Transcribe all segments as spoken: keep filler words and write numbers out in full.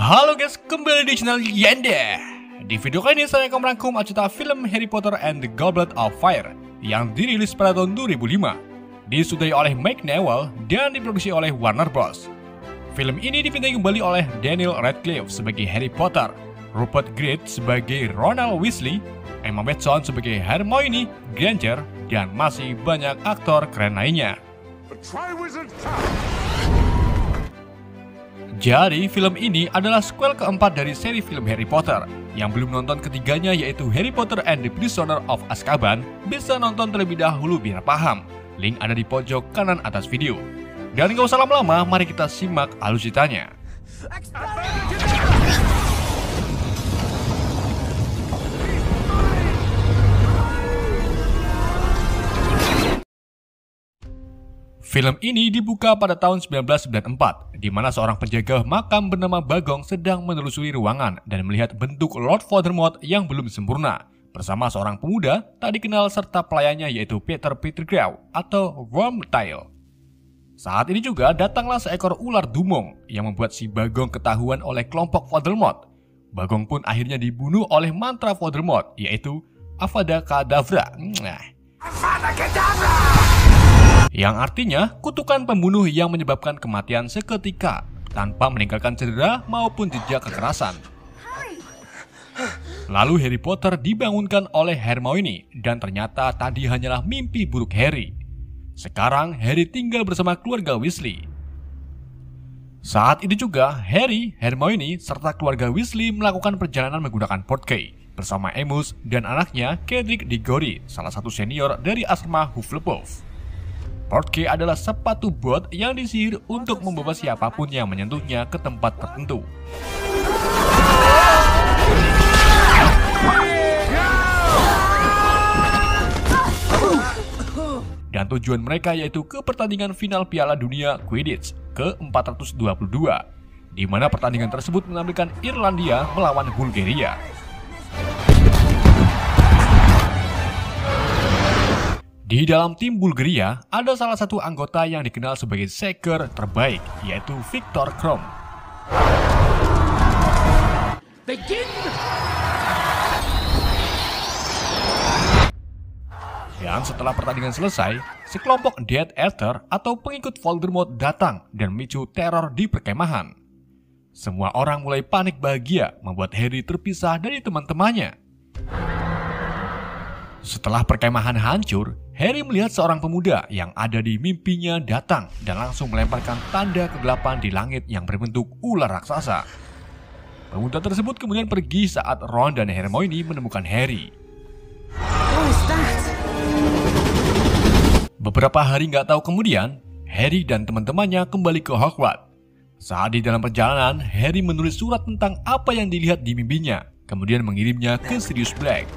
Halo guys, kembali di channel Yanda. Di video kali ini saya akan merangkum cerita film Harry Potter and the Goblet of Fire yang dirilis pada tahun dua ribu lima, disutradarai oleh Mike Newell dan diproduksi oleh Warner Bros. Film ini dibintangi kembali oleh Daniel Radcliffe sebagai Harry Potter, Rupert Grint sebagai Ronald Weasley, Emma Watson sebagai Hermione Granger, dan masih banyak aktor keren lainnya. Jadi, film ini adalah sequel keempat dari seri film Harry Potter. Yang belum nonton ketiganya yaitu Harry Potter and the Prisoner of Azkaban bisa nonton terlebih dahulu biar paham. Link ada di pojok kanan atas video. Dan gak usah lama-lama, mari kita simak alur ceritanya. Film ini dibuka pada tahun seribu sembilan ratus sembilan puluh empat, di mana seorang penjaga makam bernama Bagong sedang menelusuri ruangan dan melihat bentuk Lord Voldemort yang belum sempurna, bersama seorang pemuda tak dikenal serta pelayannya yaitu Peter Pettigrew atau Wormtail. Saat ini juga datanglah seekor ular dumong yang membuat si Bagong ketahuan oleh kelompok Voldemort. Bagong pun akhirnya dibunuh oleh mantra Voldemort yaitu Avada Kedavra. Nah. Avada Kedavra! Yang artinya kutukan pembunuh yang menyebabkan kematian seketika tanpa meninggalkan cedera maupun jejak kekerasan. Lalu Harry Potter dibangunkan oleh Hermione dan ternyata tadi hanyalah mimpi buruk Harry. Sekarang Harry tinggal bersama keluarga Weasley. Saat itu juga Harry, Hermione, serta keluarga Weasley melakukan perjalanan menggunakan portkey bersama Remus dan anaknya Cedric Diggory, salah satu senior dari asrama Hufflepuff. Portkey adalah sepatu bot yang disihir untuk membawa siapapun yang menyentuhnya ke tempat tertentu. Dan tujuan mereka yaitu ke pertandingan final Piala Dunia Quidditch ke empat ratus dua puluh dua, di mana pertandingan tersebut menampilkan Irlandia melawan Bulgaria. Di dalam tim Bulgaria, ada salah satu anggota yang dikenal sebagai seeker terbaik, yaitu Viktor Krum. Begin. Dan setelah pertandingan selesai, sekelompok Death Eater atau pengikut Voldemort datang dan memicu teror di perkemahan. Semua orang mulai panik bahagia, membuat Harry terpisah dari teman-temannya. Setelah perkemahan hancur, Harry melihat seorang pemuda yang ada di mimpinya datang dan langsung melemparkan tanda kegelapan di langit yang berbentuk ular raksasa. Pemuda tersebut kemudian pergi saat Ron dan Hermione menemukan Harry. Beberapa hari nggak tahu kemudian, Harry dan teman-temannya kembali ke Hogwarts. Saat di dalam perjalanan, Harry menulis surat tentang apa yang dilihat di mimpinya, kemudian mengirimnya ke Sirius Black.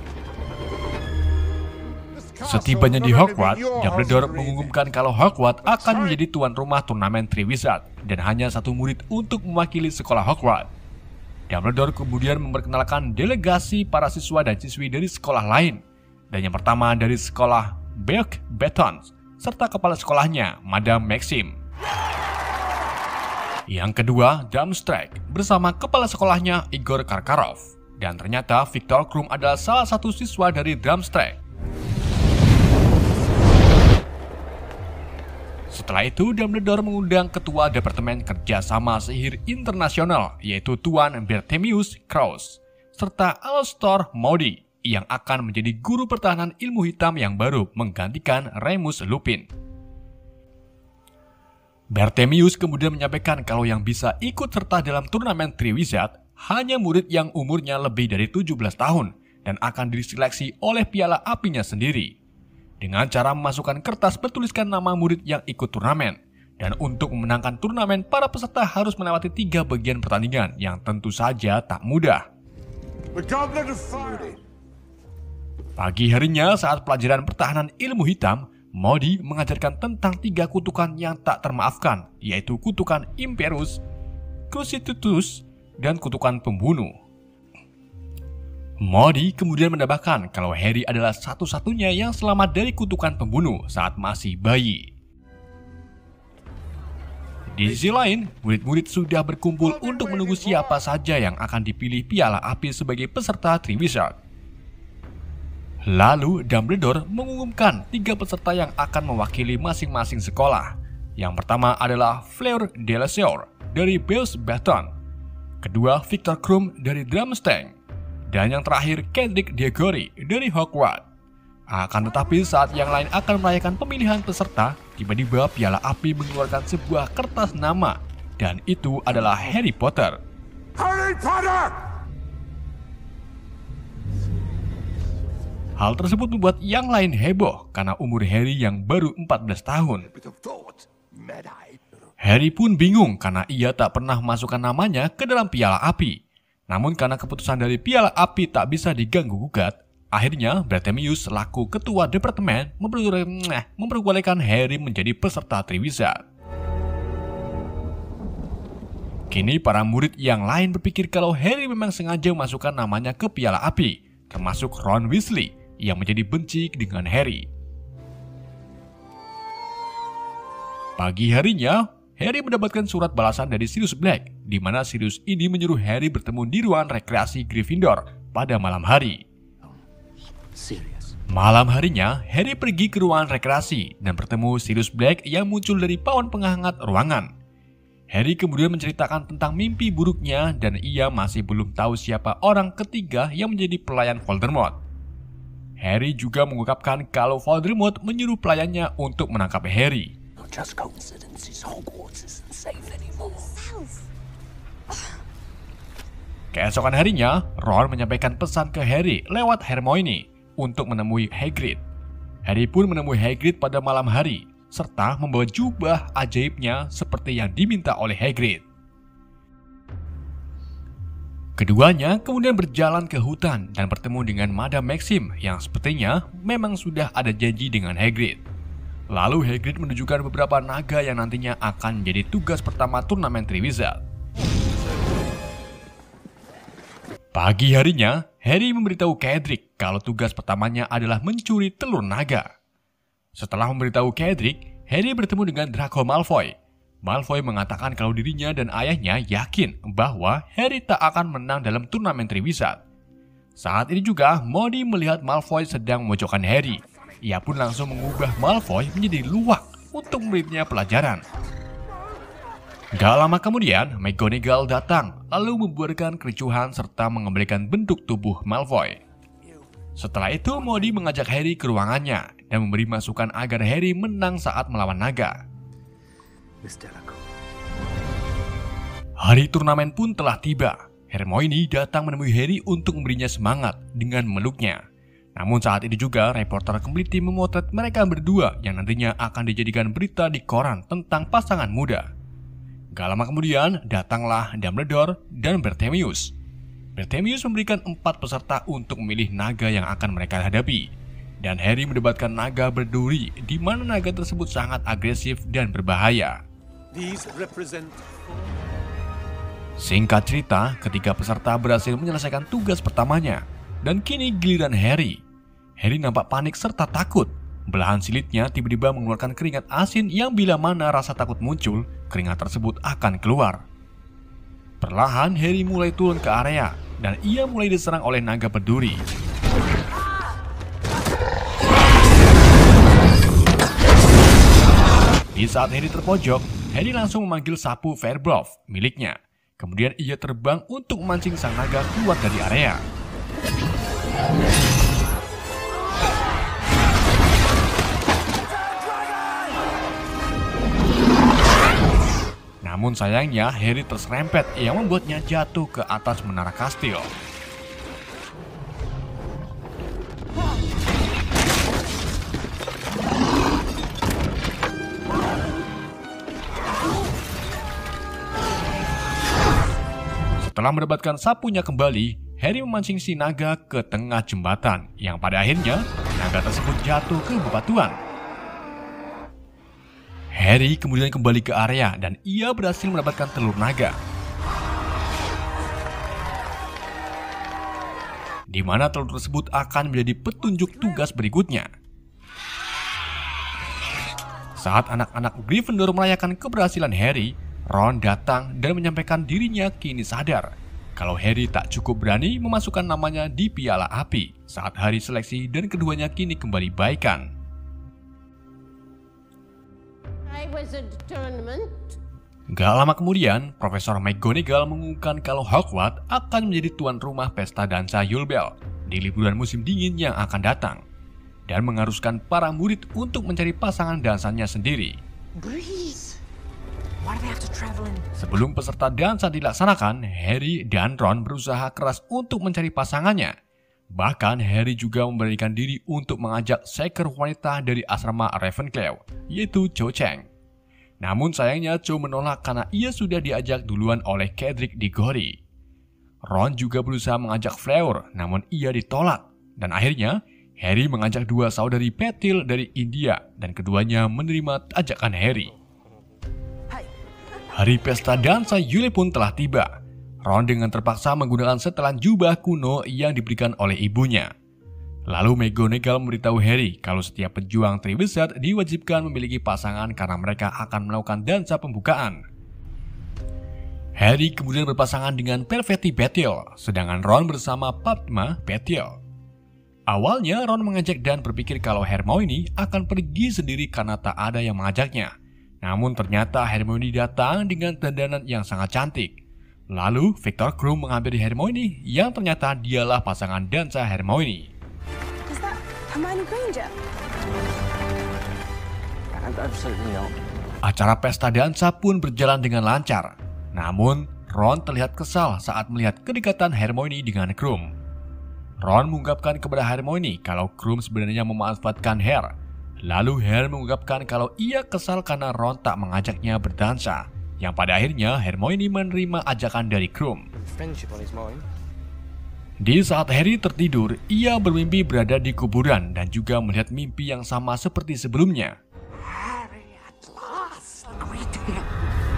Setibanya di Hogwarts, Dumbledore mengumumkan kalau Hogwarts akan menjadi tuan rumah turnamen Triwizard dan hanya satu murid untuk mewakili sekolah Hogwarts. Dumbledore kemudian memperkenalkan delegasi para siswa dan siswi dari sekolah lain, dan yang pertama dari sekolah Beck-Beton serta kepala sekolahnya, Madame Maxim. Yang kedua, Durmstrang bersama kepala sekolahnya Igor Karkaroff, dan ternyata Viktor Krum adalah salah satu siswa dari Durmstrang. Setelah itu, Dumbledore mengundang Ketua Departemen Kerjasama Sihir Internasional, yaitu Tuan Bartholomew Krauss, serta Alastor Moody, yang akan menjadi guru pertahanan ilmu hitam yang baru menggantikan Remus Lupin. Bartholomew kemudian menyampaikan kalau yang bisa ikut serta dalam turnamen Triwizard hanya murid yang umurnya lebih dari tujuh belas tahun dan akan diseleksi oleh Piala Apinya sendiri, dengan cara memasukkan kertas bertuliskan nama murid yang ikut turnamen. Dan untuk memenangkan turnamen, para peserta harus melewati tiga bagian pertandingan yang tentu saja tak mudah. Pagi harinya saat pelajaran pertahanan ilmu hitam, Moody mengajarkan tentang tiga kutukan yang tak termaafkan, yaitu kutukan Imperus, Crucitus, dan kutukan pembunuh. Moody kemudian menambahkan kalau Harry adalah satu-satunya yang selamat dari kutukan pembunuh saat masih bayi. Di sisi lain, murid-murid sudah berkumpul untuk menunggu siapa saja yang akan dipilih Piala Api sebagai peserta Triwizard. Lalu Dumbledore mengumumkan tiga peserta yang akan mewakili masing-masing sekolah. Yang pertama adalah Fleur Delaceur dari Beus Baton, kedua Victor Krum dari Drumstang, dan yang terakhir Cedric Diggory dari Hogwarts. Akan tetapi saat yang lain akan merayakan pemilihan peserta, tiba-tiba Piala Api mengeluarkan sebuah kertas nama, dan itu adalah Harry Potter. Harry Potter! Hal tersebut membuat yang lain heboh karena umur Harry yang baru empat belas tahun. Harry pun bingung karena ia tak pernah masukkan namanya ke dalam Piala Api. Namun karena keputusan dari Piala Api tak bisa diganggu-gugat, akhirnya Bartholomeus selaku ketua departemen memperbolehkan Harry menjadi peserta Triwizard. Kini para murid yang lain berpikir kalau Harry memang sengaja memasukkan namanya ke Piala Api, termasuk Ron Weasley yang menjadi benci dengan Harry. Pagi harinya, Harry mendapatkan surat balasan dari Sirius Black, di mana Sirius ini menyuruh Harry bertemu di ruang rekreasi Gryffindor pada malam hari. Malam harinya, Harry pergi ke ruangan rekreasi dan bertemu Sirius Black yang muncul dari pawon penghangat ruangan. Harry kemudian menceritakan tentang mimpi buruknya dan ia masih belum tahu siapa orang ketiga yang menjadi pelayan Voldemort. Harry juga mengungkapkan kalau Voldemort menyuruh pelayannya untuk menangkap Harry. Keesokan harinya, Ron menyampaikan pesan ke Harry lewat Hermione untuk menemui Hagrid. Harry pun menemui Hagrid pada malam hari, serta membawa jubah ajaibnya seperti yang diminta oleh Hagrid. Keduanya kemudian berjalan ke hutan dan bertemu dengan Madame Maxim yang sepertinya memang sudah ada janji dengan Hagrid. Lalu Hagrid menunjukkan beberapa naga yang nantinya akan menjadi tugas pertama turnamen Triwizard. Pagi harinya, Harry memberitahu Cedric kalau tugas pertamanya adalah mencuri telur naga. Setelah memberitahu Cedric, Harry bertemu dengan Draco Malfoy. Malfoy mengatakan kalau dirinya dan ayahnya yakin bahwa Harry tak akan menang dalam turnamen Triwizard. Saat ini juga, Moody melihat Malfoy sedang memojokkan Harry. Ia pun langsung mengubah Malfoy menjadi luwak untuk muridnya pelajaran. Gak lama kemudian, McGonagall datang lalu membuarkan kericuhan serta mengembalikan bentuk tubuh Malfoy. Setelah itu, Moody mengajak Harry ke ruangannya dan memberi masukan agar Harry menang saat melawan naga. Hari turnamen pun telah tiba. Hermione datang menemui Harry untuk memberinya semangat dengan memeluknya. Namun saat itu juga reporter kembali memotret mereka berdua yang nantinya akan dijadikan berita di koran tentang pasangan muda. Gak lama kemudian datanglah Dumbledore dan Bartholomeus. Bartholomeus memberikan empat peserta untuk memilih naga yang akan mereka hadapi. Dan Harry mendapatkan naga berduri di mana naga tersebut sangat agresif dan berbahaya. Singkat cerita, ketiga peserta berhasil menyelesaikan tugas pertamanya. Dan kini giliran Harry. Harry nampak panik serta takut. Belahan silitnya tiba-tiba mengeluarkan keringat asin yang bila mana rasa takut muncul, keringat tersebut akan keluar. Perlahan Harry mulai turun ke area dan ia mulai diserang oleh naga berduri. Di saat Harry terpojok, Harry langsung memanggil sapu Fairbloff miliknya. Kemudian ia terbang untuk memancing sang naga keluar dari area. Namun sayangnya Harry terserempet yang membuatnya jatuh ke atas menara kastil. Setelah mendapatkan sapunya kembali, Harry memancing si naga ke tengah jembatan, yang pada akhirnya naga tersebut jatuh ke bebatuan. Harry kemudian kembali ke area dan ia berhasil mendapatkan telur naga. Di mana telur tersebut akan menjadi petunjuk tugas berikutnya. Saat anak-anak Gryffindor merayakan keberhasilan Harry, Ron datang dan menyampaikan dirinya kini sadar kalau Harry tak cukup berani memasukkan namanya di piala api saat hari seleksi dan keduanya kini kembali baikan. Gak lama kemudian, Profesor McGonagall mengumumkan kalau Hogwarts akan menjadi tuan rumah pesta dansa Yule Ball di liburan musim dingin yang akan datang, dan mengharuskan para murid untuk mencari pasangan dansanya sendiri. Sebelum peserta dansa dilaksanakan, Harry dan Ron berusaha keras untuk mencari pasangannya. Bahkan Harry juga memberanikan diri untuk mengajak seeker wanita dari asrama Ravenclaw, yaitu Cho Chang. Namun sayangnya Cho menolak karena ia sudah diajak duluan oleh Cedric Diggory. Ron juga berusaha mengajak Fleur, namun ia ditolak. Dan akhirnya Harry mengajak dua saudari Petil dari India dan keduanya menerima ajakan Harry. Hari pesta dansa Yule pun telah tiba. Ron dengan terpaksa menggunakan setelan jubah kuno yang diberikan oleh ibunya. Lalu McGonagall memberitahu Harry kalau setiap pejuang Triwizard diwajibkan memiliki pasangan karena mereka akan melakukan dansa pembukaan. Harry kemudian berpasangan dengan Parvati Patil, sedangkan Ron bersama Padma Patil. Awalnya Ron mengajak dan berpikir kalau Hermione akan pergi sendiri karena tak ada yang mengajaknya. Namun ternyata Hermione datang dengan dandanan yang sangat cantik. Lalu Viktor Krum menghampiri Hermione yang ternyata dialah pasangan dansa Hermione. Is that Hermione Granger? Absolutely not. Acara pesta dansa pun berjalan dengan lancar. Namun Ron terlihat kesal saat melihat kedekatan Hermione dengan Krum. Ron mengungkapkan kepada Hermione kalau Krum sebenarnya memanfaatkan Harry. Lalu Harry mengungkapkan kalau ia kesal karena Ron tak mengajaknya berdansa, yang pada akhirnya Hermione menerima ajakan dari Krum. Di saat Harry tertidur, ia bermimpi berada di kuburan dan juga melihat mimpi yang sama seperti sebelumnya. Harry at last agreed to him.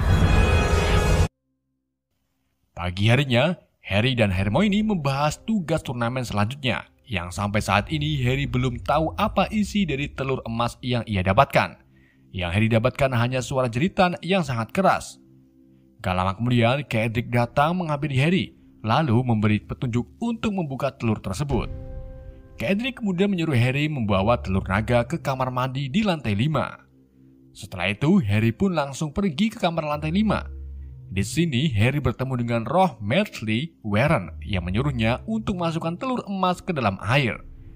Pagi harinya, Harry dan Hermione membahas tugas turnamen selanjutnya. Yang sampai saat ini Harry belum tahu apa isi dari telur emas yang ia dapatkan. Yang Harry dapatkan hanya suara jeritan yang sangat keras. Gak lama kemudian Cedric datang menghampiri Harry, lalu memberi petunjuk untuk membuka telur tersebut. Cedric kemudian menyuruh Harry membawa telur naga ke kamar mandi di lantai lima. Setelah itu Harry pun langsung pergi ke kamar lantai lima. Di sini Harry bertemu dengan roh Medley Warren yang menyuruhnya untuk masukkan telur emas ke dalam air.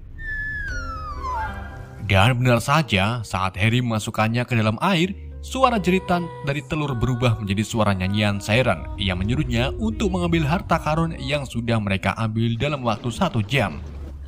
Dan benar saja, saat Harry memasukkannya ke dalam air, suara jeritan dari telur berubah menjadi suara nyanyian siren yang menyuruhnya untuk mengambil harta karun yang sudah mereka ambil dalam waktu satu jam.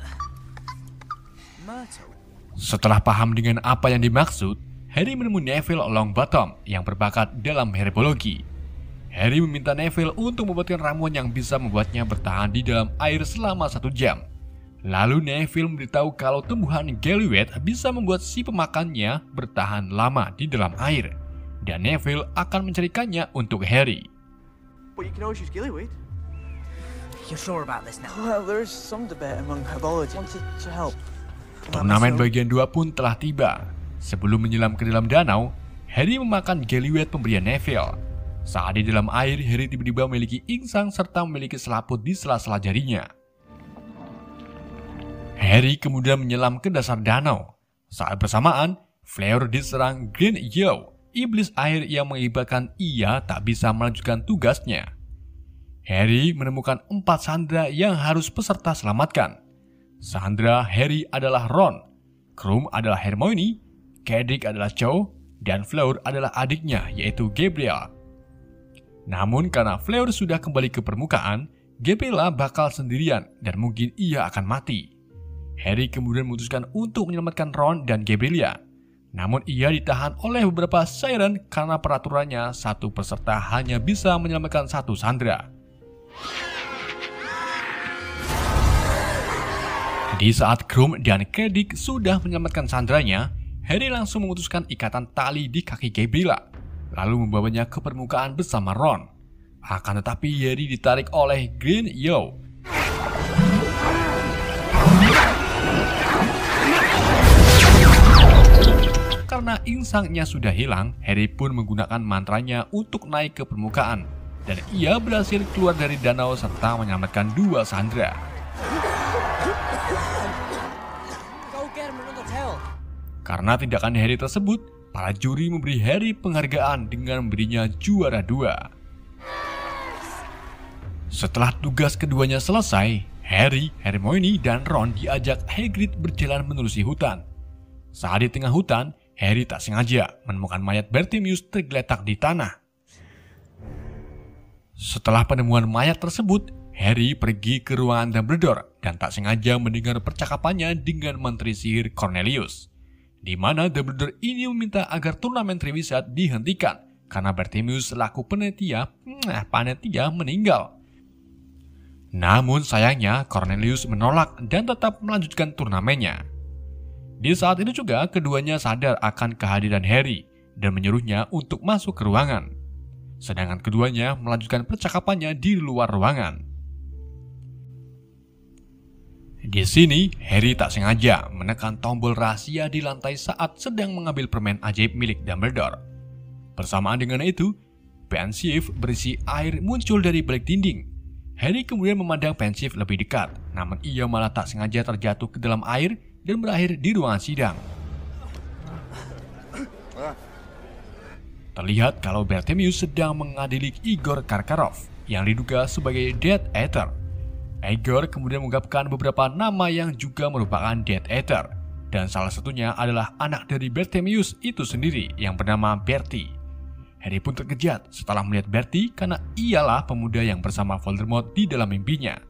Setelah paham dengan apa yang dimaksud, Harry menemui Neville Longbottom yang berbakat dalam herbologi. Harry meminta Neville untuk membuatkan ramuan yang bisa membuatnya bertahan di dalam air selama satu jam. Lalu Neville memberitahu kalau tumbuhan Gillyweed bisa membuat si pemakannya bertahan lama di dalam air. Dan Neville akan mencarikannya untuk Harry. But you can always use Gillyweed. You're sure about this now? Well, there's some debate among herbologists. Wanted to help. Turnamen bagian dua pun telah tiba. Sebelum menyelam ke dalam danau, Harry memakan Gillyweed pemberian Neville. Saat di dalam air, Harry tiba-tiba memiliki insang serta memiliki selaput di sela-sela jarinya. Harry kemudian menyelam ke dasar danau. Saat bersamaan, Fleur diserang Green Yellow, iblis air yang mengakibatkan ia tak bisa melanjutkan tugasnya. Harry menemukan empat Sandra yang harus peserta selamatkan. Sandra Harry adalah Ron, Krum adalah Hermione, Cedric adalah Cho, dan Fleur adalah adiknya yaitu Gabriel. Namun karena Fleur sudah kembali ke permukaan, Gabriella bakal sendirian dan mungkin ia akan mati. Harry kemudian memutuskan untuk menyelamatkan Ron dan Gabriella. Namun ia ditahan oleh beberapa siren karena peraturannya satu peserta hanya bisa menyelamatkan satu Sandra. Di saat Krum dan Cedric sudah menyelamatkan Sandranya, Harry langsung memutuskan ikatan tali di kaki Gabriella, lalu membawanya ke permukaan bersama Ron. Akan tetapi Harry ditarik oleh Green Yellow. Karena karena insangnya sudah hilang, Harry pun menggunakan mantranya untuk naik ke permukaan. Dan ia berhasil keluar dari danau serta menyelamatkan dua sandera. Karena tindakan Harry tersebut, para juri memberi Harry penghargaan dengan memberinya juara dua. Setelah tugas keduanya selesai, Harry, Hermione, dan Ron diajak Hagrid berjalan menelusuri hutan. Saat di tengah hutan, Harry tak sengaja menemukan mayat Bartimius tergeletak di tanah. Setelah penemuan mayat tersebut, Harry pergi ke ruangan Dumbledore dan tak sengaja mendengar percakapannya dengan Menteri Sihir Cornelius, di mana Dumbledore ini meminta agar turnamen Triwizard dihentikan karena Bartimius selaku panitia, nah panitia meninggal. Namun sayangnya Cornelius menolak dan tetap melanjutkan turnamennya. Di saat itu juga keduanya sadar akan kehadiran Harry dan menyuruhnya untuk masuk ke ruangan. Sedangkan keduanya melanjutkan percakapannya di luar ruangan. Di sini, Harry tak sengaja menekan tombol rahasia di lantai saat sedang mengambil permen ajaib milik Dumbledore. Bersamaan dengan itu, pensief berisi air muncul dari balik dinding. Harry kemudian memandang pensief lebih dekat, namun ia malah tak sengaja terjatuh ke dalam air dan berakhir di ruangan sidang. Terlihat kalau Bartimius sedang mengadili Igor Karkaroff yang diduga sebagai Death Eater. Igor kemudian mengungkapkan beberapa nama yang juga merupakan Death Eater, dan salah satunya adalah anak dari Bartimius itu sendiri yang bernama Bertie. Harry pun terkejut setelah melihat Bertie karena ialah pemuda yang bersama Voldemort di dalam mimpinya.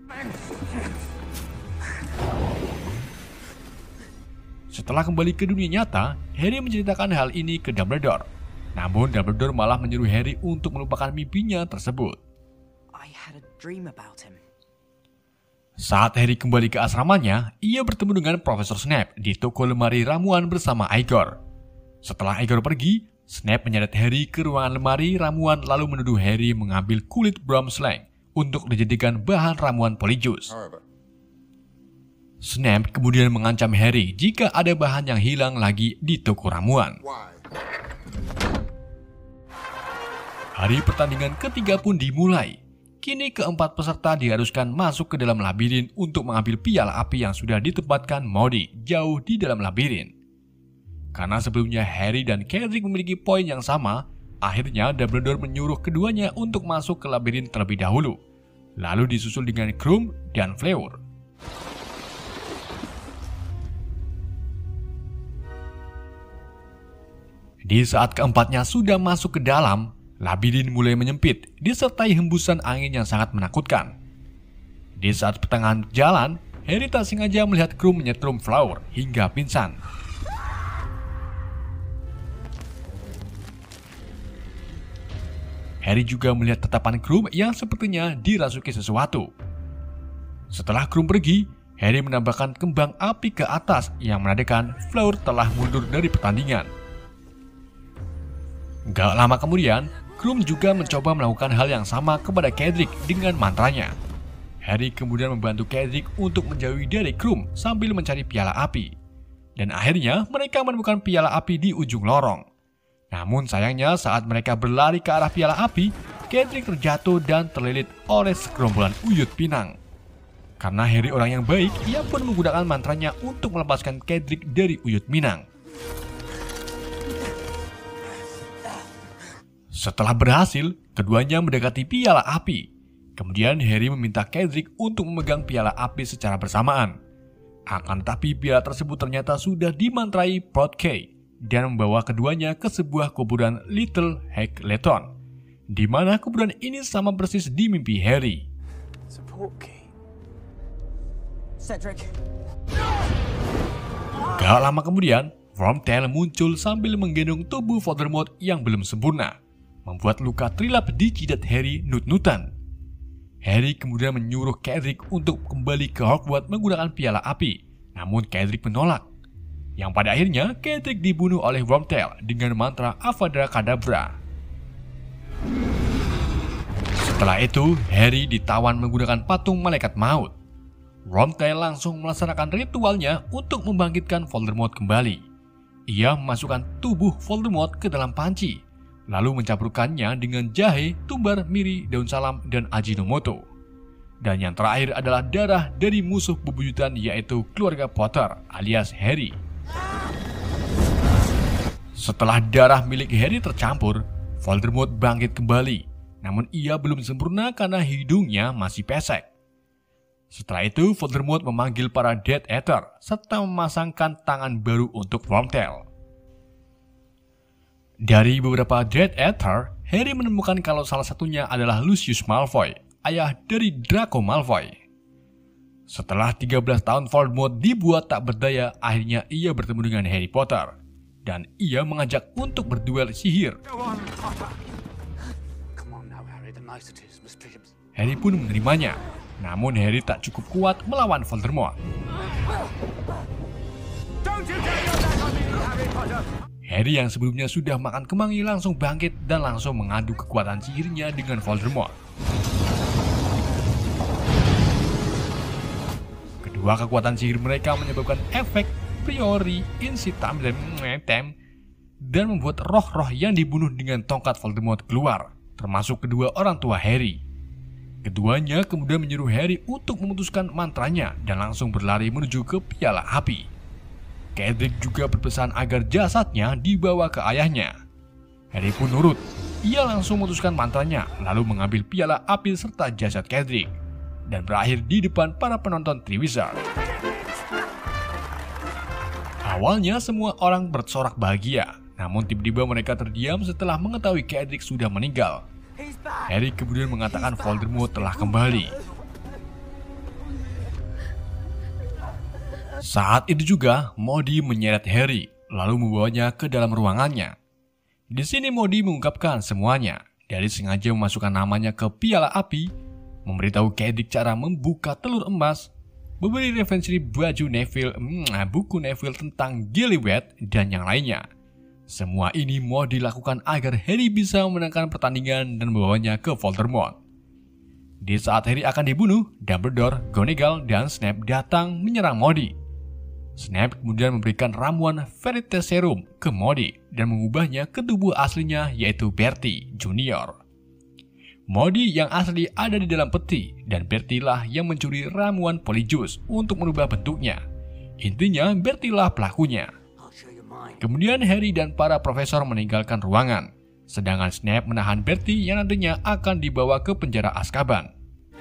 Setelah kembali ke dunia nyata, Harry menceritakan hal ini ke Dumbledore. Namun Dumbledore malah menyuruh Harry untuk melupakan mimpinya tersebut. I had a dream about him. Saat Harry kembali ke asramanya, ia bertemu dengan Profesor Snape di toko lemari ramuan bersama Igor. Setelah Igor pergi, Snape menyeret Harry ke ruangan lemari ramuan lalu menuduh Harry mengambil kulit Bromslang untuk dijadikan bahan ramuan Polyjuice. Snape kemudian mengancam Harry jika ada bahan yang hilang lagi di toko ramuan. Hari pertandingan ketiga pun dimulai. Kini keempat peserta diharuskan masuk ke dalam labirin untuk mengambil piala api yang sudah ditempatkan Moody jauh di dalam labirin. Karena sebelumnya Harry dan Cedric memiliki poin yang sama, akhirnya Dumbledore menyuruh keduanya untuk masuk ke labirin terlebih dahulu, lalu disusul dengan Krum dan Fleur. Di saat keempatnya sudah masuk ke dalam, labirin mulai menyempit, disertai hembusan angin yang sangat menakutkan. Di saat pertengahan jalan, Harry tak sengaja melihat Krum menyetrum Fleur hingga pingsan. Harry juga melihat tatapan Krum yang sepertinya dirasuki sesuatu. Setelah Krum pergi, Harry menambahkan kembang api ke atas yang menandakan Fleur telah mundur dari pertandingan. Gak lama kemudian, Krum juga mencoba melakukan hal yang sama kepada Cedric dengan mantranya. Harry kemudian membantu Cedric untuk menjauhi dari Krum sambil mencari piala api. Dan akhirnya mereka menemukan piala api di ujung lorong. Namun sayangnya saat mereka berlari ke arah piala api, Cedric terjatuh dan terlilit oleh segerombolan uyut pinang. Karena Harry orang yang baik, ia pun menggunakan mantranya untuk melepaskan Cedric dari uyut pinang. Setelah berhasil, keduanya mendekati piala api. Kemudian Harry meminta Cedric untuk memegang piala api secara bersamaan. Akan tetapi piala tersebut ternyata sudah dimantrai Portkey dan membawa keduanya ke sebuah kuburan Little Hackleton, di mana kuburan ini sama persis di mimpi Harry. It's a Portkey. Cedric. Gak lama kemudian, Wormtail muncul sambil menggendong tubuh Voldemort yang belum sempurna, membuat luka trilap di jidat Harry nut-nutan. Harry kemudian menyuruh Cedric untuk kembali ke Hogwarts menggunakan piala api, namun Cedric menolak. Yang pada akhirnya Cedric dibunuh oleh Wormtail dengan mantra Avada Kedavra. Setelah itu, Harry ditawan menggunakan patung malaikat maut. Wormtail langsung melaksanakan ritualnya untuk membangkitkan Voldemort kembali. ia memasukkan tubuh Voldemort ke dalam panci, lalu mencampurkannya dengan jahe, tumbar, miri, daun salam, dan Ajinomoto. Dan yang terakhir adalah darah dari musuh bebuyutan yaitu keluarga Potter alias Harry. Setelah darah milik Harry tercampur, Voldemort bangkit kembali, namun ia belum sempurna karena hidungnya masih pesek. Setelah itu, Voldemort memanggil para Death Eater serta memasangkan tangan baru untuk Wormtail. Dari beberapa Death Eater, Harry menemukan kalau salah satunya adalah Lucius Malfoy, ayah dari Draco Malfoy. Setelah tiga belas tahun Voldemort dibuat tak berdaya, akhirnya ia bertemu dengan Harry Potter. Dan ia mengajak untuk berduel sihir. Harry pun menerimanya. Namun Harry tak cukup kuat melawan Voldemort. Harry yang sebelumnya sudah makan kemangi langsung bangkit dan langsung mengadu kekuatan sihirnya dengan Voldemort. Kedua kekuatan sihir mereka menyebabkan efek priori insitam dan metem dan membuat roh-roh yang dibunuh dengan tongkat Voldemort keluar, termasuk kedua orang tua Harry. Keduanya kemudian menyuruh Harry untuk memutuskan mantranya dan langsung berlari menuju ke piala api. Cedric juga berpesan agar jasadnya dibawa ke ayahnya. Harry pun nurut. Ia langsung memutuskan mantranya, lalu mengambil piala api serta jasad Cedric dan berakhir di depan para penonton Triwizard. Awalnya semua orang bersorak bahagia, namun tiba-tiba mereka terdiam setelah mengetahui Cedric sudah meninggal. Harry kemudian mengatakan Voldemort telah kembali. Saat itu juga, Modi menyeret Harry, lalu membawanya ke dalam ruangannya. Di sini Modi mengungkapkan semuanya, dari sengaja memasukkan namanya ke piala api, memberitahu Cedric cara membuka telur emas, memberi referensi baju Neville, hmm, buku Neville tentang Gillyweed, dan yang lainnya. Semua ini mau dilakukan agar Harry bisa memenangkan pertandingan dan membawanya ke Voldemort. Di saat Harry akan dibunuh, Dumbledore, McGonagall, dan Snape datang menyerang Modi. Snape kemudian memberikan ramuan Veritaserum ke Modi dan mengubahnya ke tubuh aslinya yaitu Bertie Junior Modi yang asli ada di dalam peti dan Bertie lah yang mencuri ramuan Polyjuice untuk merubah bentuknya. Intinya Bertie lah pelakunya. Kemudian Harry dan para profesor meninggalkan ruangan, sedangkan Snape menahan Bertie yang nantinya akan dibawa ke penjara Azkaban.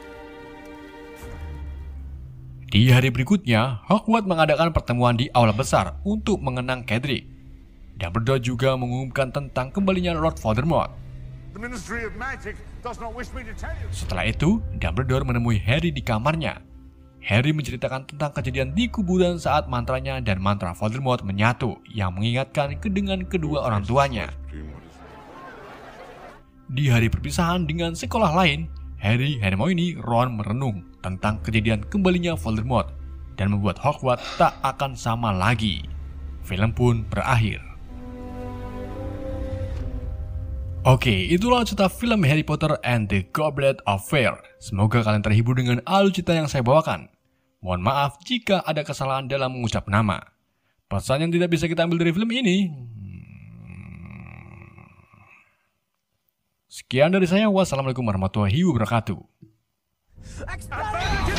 Di hari berikutnya, Hogwarts mengadakan pertemuan di aula besar untuk mengenang Cedric. Dumbledore juga mengumumkan tentang kembalinya Lord Voldemort. Setelah itu, Dumbledore menemui Harry di kamarnya. Harry menceritakan tentang kejadian di kuburan saat mantranya dan mantra Voldemort menyatu yang mengingatkan dengan kedua orang tuanya. Di hari perpisahan dengan sekolah lain, Harry, Hermione, Ron merenung tentang kejadian kembalinya Voldemort dan membuat Hogwarts tak akan sama lagi. Film pun berakhir. Oke, itulah cerita film Harry Potter and the Goblet of Fire. Semoga kalian terhibur dengan alur cerita yang saya bawakan. Mohon maaf jika ada kesalahan dalam mengucap nama. Pesan yang tidak bisa kita ambil dari film ini. Sekian dari saya. Wassalamualaikum warahmatullahi wabarakatuh.